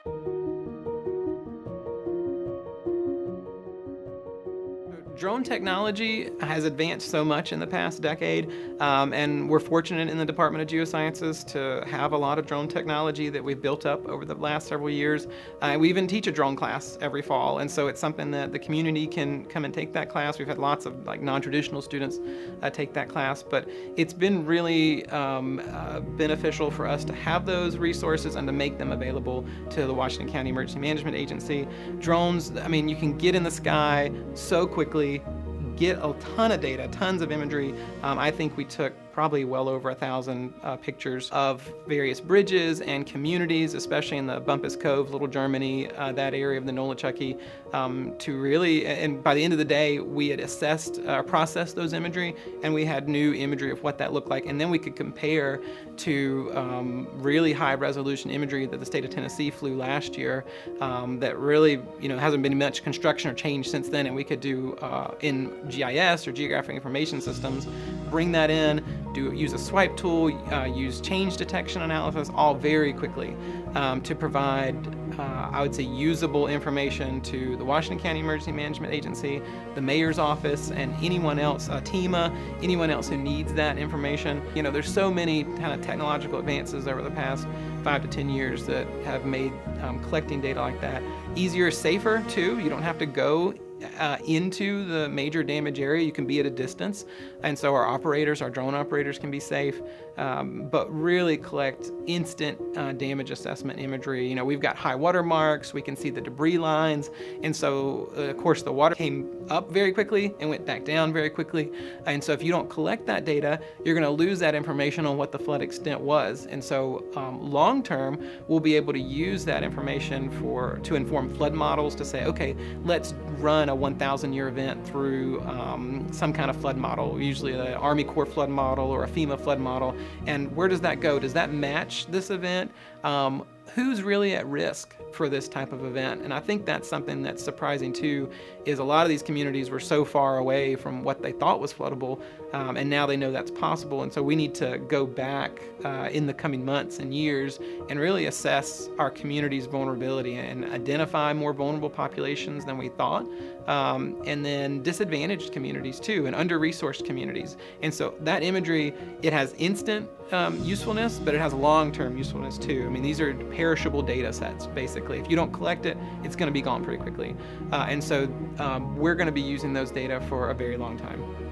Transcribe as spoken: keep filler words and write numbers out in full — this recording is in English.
Drone technology has advanced so much in the past decade, um, and we're fortunate in the Department of Geosciences to have a lot of drone technology that we've built up over the last several years. Uh, we even teach a drone class every fall, and so it's something that the community can come and take that class. We've had lots of like non-traditional students uh, take that class, but it's been really um, uh, beneficial for us to have those resources and to make them available to the Washington County Emergency Management Agency. Drones, I mean, you can get in the sky so quickly, get a ton of data, tons of imagery. Um, I think we took probably well over a thousand uh, pictures of various bridges and communities, especially in the Bumpus Cove, Little Germany, uh, that area of the Nolichucky, um, to really, and by the end of the day, we had assessed, uh, processed those imagery, and we had new imagery of what that looked like, and then we could compare to um, really high resolution imagery that the state of Tennessee flew last year um, that really, you know, hasn't been much construction or change since then, and we could do uh, in G I S or Geographic Information Systems, bring that in, do use a swipe tool, uh, use change detection analysis, all very quickly um, to provide, uh, I would say, usable information to the Washington County Emergency Management Agency, the mayor's office, and anyone else, uh, TEMA, anyone else who needs that information. You know, there's so many kind of technological advances over the past five to ten years that have made um, collecting data like that easier, safer too. You don't have to go Uh, into the major damage area. You can be at a distance, and so our operators, our drone operators, can be safe, um, but really collect instant uh, damage assessment imagery. You know, we've got high water marks, we can see the debris lines, and so uh, of course the water came up very quickly and went back down very quickly, and so if you don't collect that data, you're going to lose that information on what the flood extent was. And so um, long term, we'll be able to use that information for to inform flood models to say, okay, let's run a one thousand year event through um, some kind of flood model, usually an Army Corps flood model or a FEMA flood model. And where does that go? Does that match this event? Um, who's really at risk for this type of event? And I think that's something that's surprising too, is a lot of these communities were so far away from what they thought was floodable, um, and now they know that's possible. And so we need to go back uh, in the coming months and years and really assess our community's vulnerability and identify more vulnerable populations than we thought, um, and then disadvantaged communities too, and under-resourced communities. And so that imagery, it has instant um, usefulness, but it has long-term usefulness too. I mean, these are perishable data sets, basically. If you don't collect it, it's going to be gone pretty quickly. Uh, and so um, we're going to be using those data for a very long time.